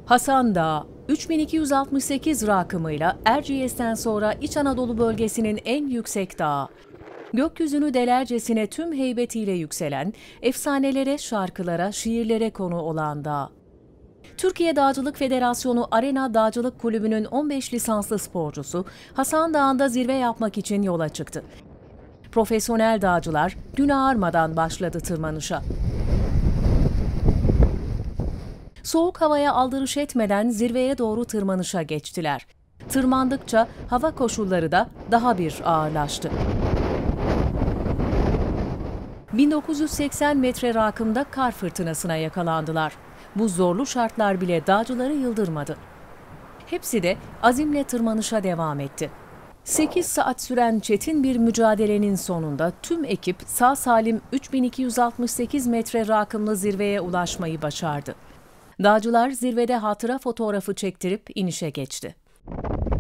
Hasan Dağı, 3268 rakımıyla Erciyes'ten sonra İç Anadolu bölgesinin en yüksek dağı. Gökyüzünü delercesine tüm heybetiyle yükselen, efsanelere, şarkılara, şiirlere konu olan dağ. Türkiye Dağcılık Federasyonu Arena Dağcılık Kulübü'nün 15 lisanslı sporcusu Hasan Dağı'nda zirve yapmak için yola çıktı. Profesyonel dağcılar gün ağarmadan başladı tırmanışa. Soğuk havaya aldırış etmeden zirveye doğru tırmanışa geçtiler. Tırmandıkça hava koşulları da daha bir ağırlaştı. 1980 metre rakımda kar fırtınasına yakalandılar. Bu zorlu şartlar bile dağcıları yıldırmadı. Hepsi de azimle tırmanışa devam etti. 8 saat süren çetin bir mücadelenin sonunda tüm ekip sağ salim 3268 metre rakımlı zirveye ulaşmayı başardı. Dağcılar zirvede hatıra fotoğrafı çektirip inişe geçti.